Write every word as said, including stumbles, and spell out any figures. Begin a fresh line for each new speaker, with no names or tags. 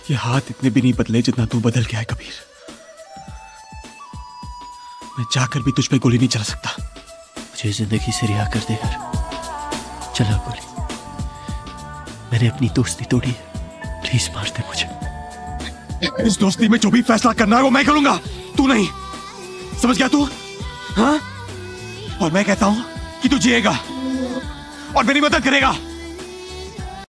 ये हाथ इतने भी नहीं बदले जितना तू बदल गया है कबीर। मैं चाहकर भी तुझ पे गोली नहीं चला सकता।
मुझे जिंदगी से रिहा कर दे यार, चला गोली। मैंने अपनी दोस्ती तोड़ी है, प्लीज मार दे मुझे।
इस दोस्ती में जो भी फैसला करना है वो मैं करूंगा, तू नहीं। समझ गया तू? हाँ? और मैं कहता हूं कि तू जिएगा और मेरी मदद करेगा।